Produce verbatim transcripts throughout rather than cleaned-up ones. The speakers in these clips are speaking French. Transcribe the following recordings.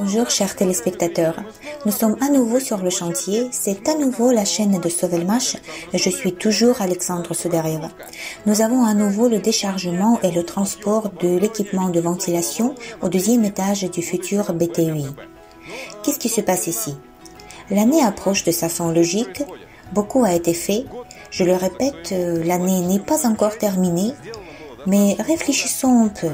Bonjour chers téléspectateurs, nous sommes à nouveau sur le chantier, c'est à nouveau la chaîne de Sovelmash et je suis toujours Alexandre Soudarev. Nous avons à nouveau le déchargement et le transport de l'équipement de ventilation au deuxième étage du futur B T U I. Qu'est-ce qui se passe ici? L'année approche de sa fin logique, beaucoup a été fait, je le répète, l'année n'est pas encore terminée, mais réfléchissons un peu.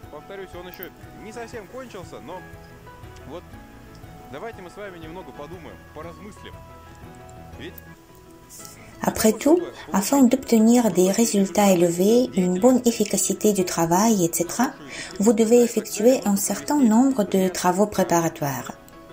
Après tout, afin d'obtenir des résultats élevés, une bonne efficacité du travail, et cetera, vous devez effectuer un certain nombre de travaux préparatoires.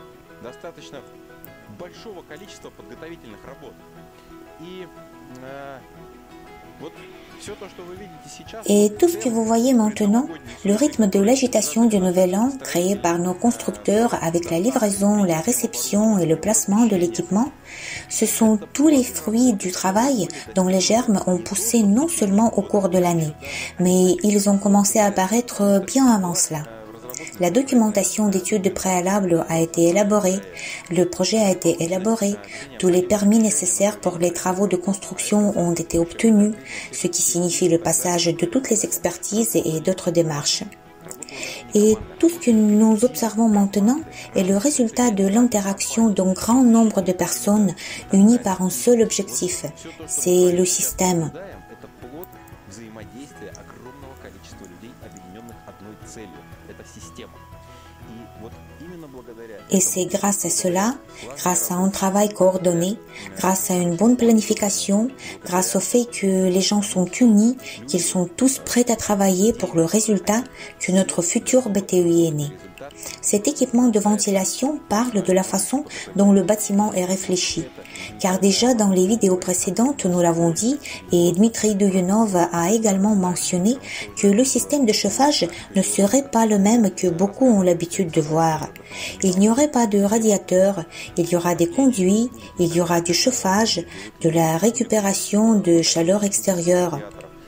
Et tout ce que vous voyez maintenant, le rythme de l'agitation du Nouvel An créé par nos constructeurs avec la livraison, la réception et le placement de l'équipement, ce sont tous les fruits du travail dont les germes ont poussé non seulement au cours de l'année, mais ils ont commencé à apparaître bien avant cela. La documentation d'études préalables a été élaborée, le projet a été élaboré, tous les permis nécessaires pour les travaux de construction ont été obtenus, ce qui signifie le passage de toutes les expertises et d'autres démarches. Et tout ce que nous observons maintenant est le résultat de l'interaction d'un grand nombre de personnes unies par un seul objectif, c'est le système. Et c'est grâce à cela, grâce à un travail coordonné, grâce à une bonne planification, grâce au fait que les gens sont unis, qu'ils sont tous prêts à travailler pour le résultat, que notre futur B T U I est né. Cet équipement de ventilation parle de la façon dont le bâtiment est réfléchi. Car déjà dans les vidéos précédentes, nous l'avons dit, et Dmitry Douyounov a également mentionné que le système de chauffage ne serait pas le même que beaucoup ont l'habitude de voir. Il n'y aurait pas de radiateur, il y aura des conduits, il y aura du chauffage, de la récupération de chaleur extérieure.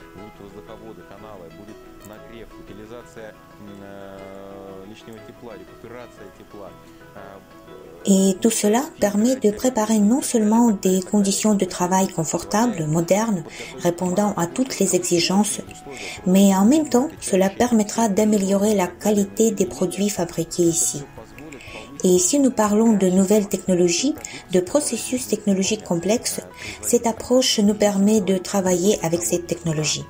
Et tout cela permet de préparer non seulement des conditions de travail confortables, modernes, répondant à toutes les exigences, mais en même temps, cela permettra d'améliorer la qualité des produits fabriqués ici. Et si nous parlons de nouvelles technologies, de processus technologiques complexes, cette approche nous permet de travailler avec cette technologie.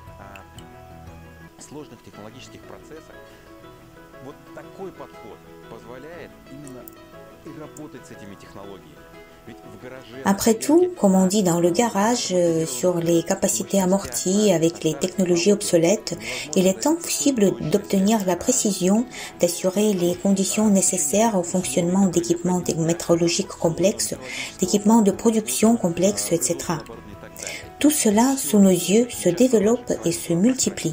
Après tout, comme on dit dans le garage, euh, sur les capacités amorties avec les technologies obsolètes, il est impossible d'obtenir la précision, d'assurer les conditions nécessaires au fonctionnement d'équipements métrologiques complexes, d'équipements de production complexes, et cetera. Tout cela, sous nos yeux, se développe et se multiplie.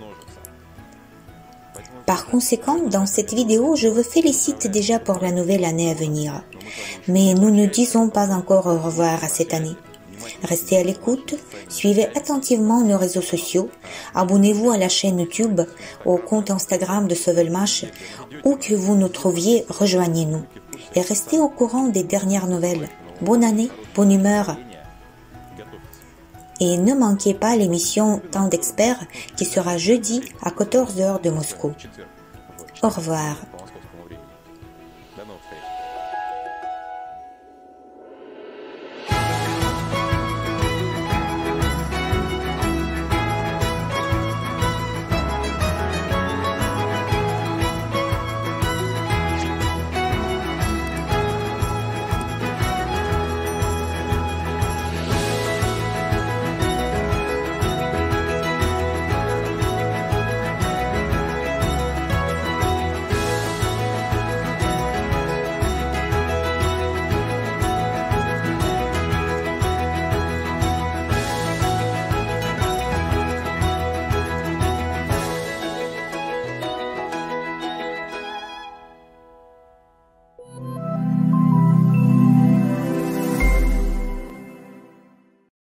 Par conséquent, dans cette vidéo, je vous félicite déjà pour la nouvelle année à venir. Mais nous ne disons pas encore au revoir à cette année. Restez à l'écoute, suivez attentivement nos réseaux sociaux, abonnez-vous à la chaîne YouTube, au compte Instagram de Sovelmash, où que vous nous trouviez, rejoignez-nous. Et restez au courant des dernières nouvelles. Bonne année, bonne humeur. Et ne manquez pas l'émission Temps d'experts qui sera jeudi à quatorze heures de Moscou. Au revoir.